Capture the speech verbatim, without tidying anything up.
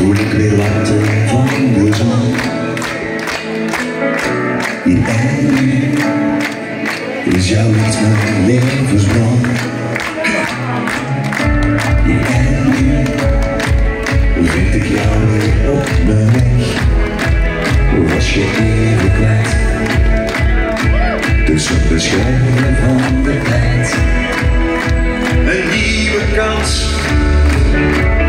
voel ik weer warmte van de zon. Hier en nu is jouw lied mijn levensbron. Hier en nu vind ik jou weer op mijn weg. Was je even kwijt tussen de schermen van de tijd. Een nieuwe kans.